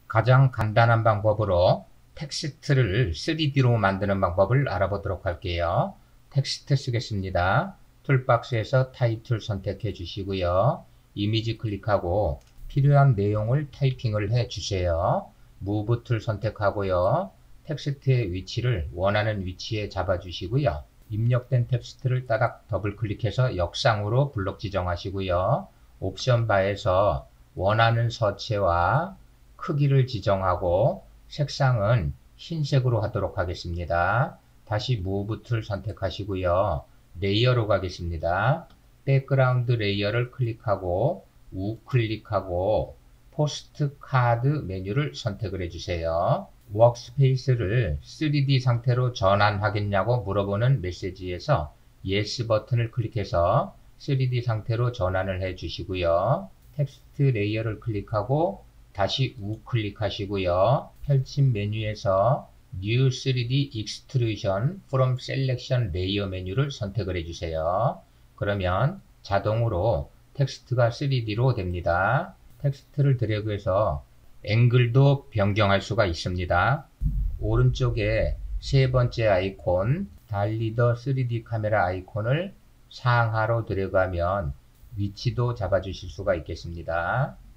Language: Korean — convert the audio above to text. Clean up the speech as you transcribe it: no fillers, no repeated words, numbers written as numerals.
가장 간단한 방법으로 텍스트를 3D로 만드는 방법을 알아보도록 할게요. 텍스트 쓰겠습니다. 툴박스에서 타이틀 선택해 주시고요. 이미지 클릭하고 필요한 내용을 타이핑을 해 주세요. 무브 툴 선택하고요. 텍스트의 위치를 원하는 위치에 잡아 주시고요. 입력된 텍스트를 따닥 더블 클릭해서 역상으로 블록 지정하시고요. 옵션 바에서 원하는 서체와 크기를 지정하고 색상은 흰색으로 하도록 하겠습니다. 다시 무브 툴 선택하시고요. 레이어로 가겠습니다. 백그라운드 레이어를 클릭하고 우클릭하고 포스트 카드 메뉴를 선택을 해주세요. 워크스페이스를 3D 상태로 전환하겠냐고 물어보는 메시지에서 Yes 버튼을 클릭해서 3D 상태로 전환을 해 주시고요. 텍스트 레이어를 클릭하고 다시 우클릭하시고요. 펼침 메뉴에서 New 3D Extrusion from Selection Layer 메뉴를 선택을 해주세요. 그러면 자동으로 텍스트가 3D로 됩니다. 텍스트를 드래그해서 앵글도 변경할 수가 있습니다. 오른쪽에 세 번째 아이콘 달리 더 3D 카메라 아이콘을 상하로 드래그하면 위치도 잡아주실 수가 있겠습니다.